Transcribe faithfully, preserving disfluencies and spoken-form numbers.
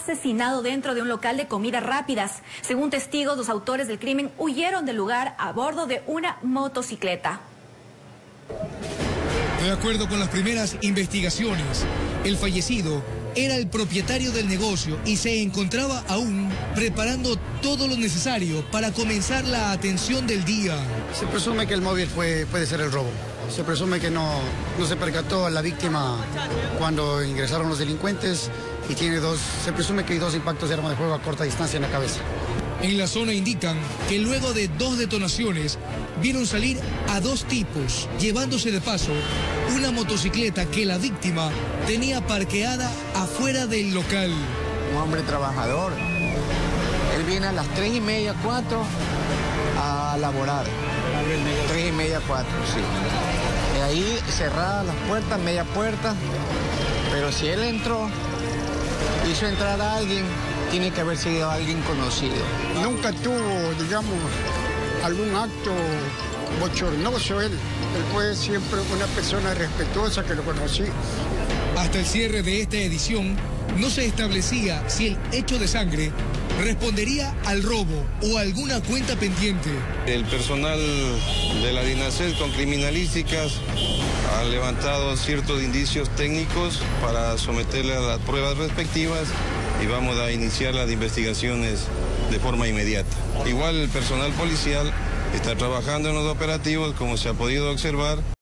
asesinado dentro de un local de comidas rápidas. Según testigos, los autores del crimen huyeron del lugar a bordo de una motocicleta. De acuerdo con las primeras investigaciones, el fallecido era el propietario del negocio y se encontraba aún preparando todo lo necesario para comenzar la atención del día. Se presume que el móvil fue, puede ser el robo. Se presume que no, no se percató a la víctima cuando ingresaron los delincuentes y tiene dos, se presume que hay dos impactos de arma de fuego a corta distancia en la cabeza. En la zona indican que luego de dos detonaciones vieron salir a dos tipos, llevándose de paso una motocicleta que la víctima tenía parqueada afuera del local. Un hombre trabajador. Él viene a las tres y media, cuatro a laborar. Tres y media, cuatro, sí. Y ahí cerradas las puertas, media puerta. Pero si él entró, hizo entrar a alguien, tiene que haber sido alguien conocido. Nunca tuvo, digamos, algún acto bochornoso él. Él fue siempre una persona respetuosa que lo conocí. Hasta el cierre de esta edición, no se establecía si el hecho de sangre respondería al robo o a alguna cuenta pendiente. El personal de la DINASED con criminalísticas ha levantado ciertos indicios técnicos para someterle a las pruebas respectivas y vamos a iniciar las investigaciones de forma inmediata. Igual el personal policial está trabajando en los operativos, como se ha podido observar.